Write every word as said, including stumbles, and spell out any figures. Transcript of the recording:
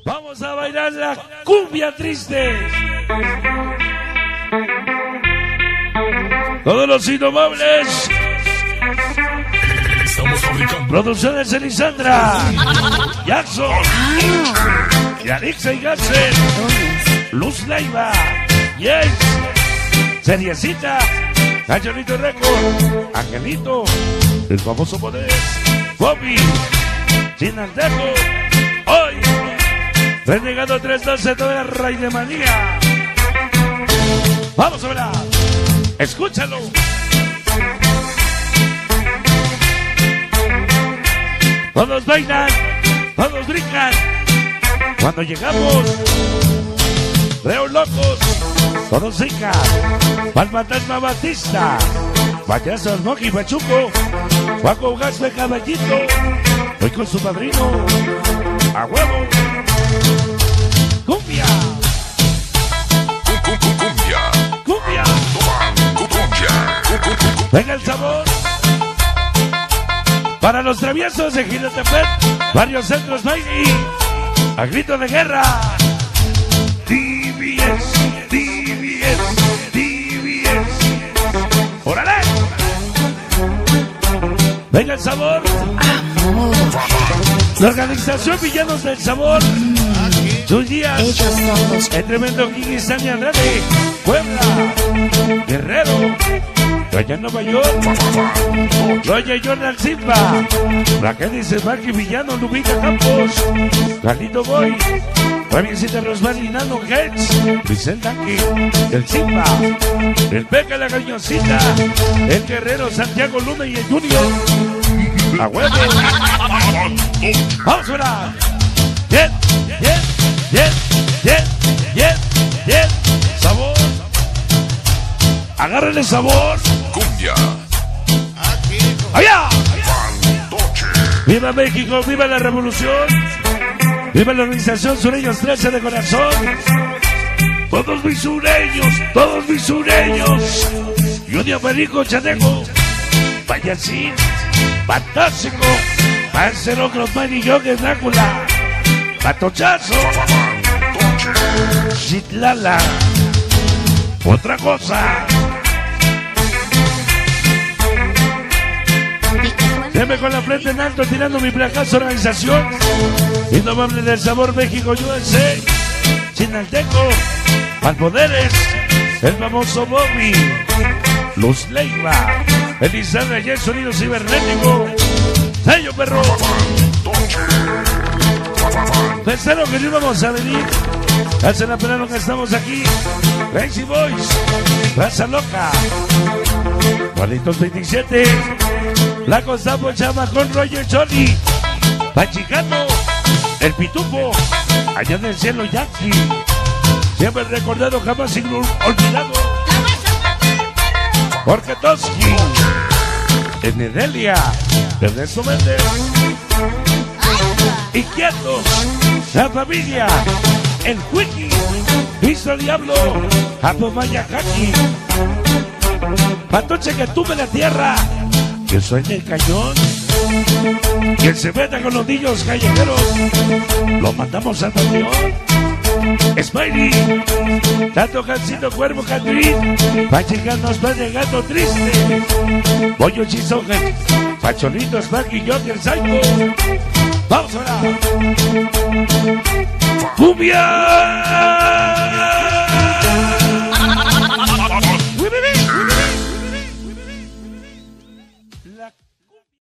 Vamos a bailar la cumbia triste. Todos los indomables. Producciones Elisandra, Jackson, y Alexa y Gassen, Luz Leiva, Yes, Seriecita, Cachorrito Record, Angelito, el famoso Poder, Bobby, Chinanteco, hoy, Renegado tres doce, toda la Rey de Manía. Vamos a verla, escúchalo. Todos bailan, todos brincan. Cuando llegamos, Reo Locos, todos brincan. Pal Fantasma Batista, Payasos Moji Pachuco, Juaco Gaspe Caballito, voy con su padrino, a huevo. Cumbia. Cumbia. Cumbia. Cumbia. Venga el sabor. Para los traviesos de Jinotepec, Barrio Centros Bailey, a grito de guerra. T V S, T V S, T V S. ¡Órale! Venga el sabor. La organización Villanos del Sabor. Sus días. El tremendo King Stanley Andrade, Puebla, Guerrero, allá en Nueva York, Roger Jordan Silva, Raquel dice Marky Villano, Lubita Campos, Galito Boy, Rabiecita Rosmary, Nano Heads, Vicente Anki, el Silva, el Beca la Cañoncita, el Guerrero Santiago Luna y el Junior. A huevo. Vamos a ver. Bien, bien, bien, bien, bien, bien. Sabor. Agárrenle sabor. Cumbia. ¡Allá! Fantoche. ¡Viva México! ¡Viva la revolución! ¡Viva la organización Sureños trece de corazón! Todos mis sureños, todos mis sureños. Junior Perico Chaneco, Payasín, Fantástico, Marcelo Crossman y yo que Drácula, Patochazo, Chitlala, otra cosa. Deme con la frente en alto tirando mi placazo organización. Indomable del Sabor México U S A, Chinalteco, Palpoderes, el famoso Bobby, Luz Leiva, Elisandra y el sonido cibernético. ¡Sello perro! Pensaron que no íbamos a venir. Hacen la pena que estamos aquí. Crazy Boys, Raza Loca, Juanitos veintisiete, La Costapo Chama con Roger Johnny, Pachicano, El Pitufo, allá en el cielo Yankee. Siempre recordado, jamás olvidado. Jorge Toski, Enedelia, Ernesto Méndez, Inquietos, La Familia, El Wiki, Cristo Diablo, Apomaya Kaki, Patoche que tuve la tierra, que sueña el cañón, que se meta con los niños callejeros, lo mandamos al panteón. Smiley, Tato Cancino, Cuervo Catrín, Pachicanos, Padre Gato Triste, Pollo Chizoje, Pacholitos, Sparky, Joker, Psycho. Vamos ahora. ¡Cumbia!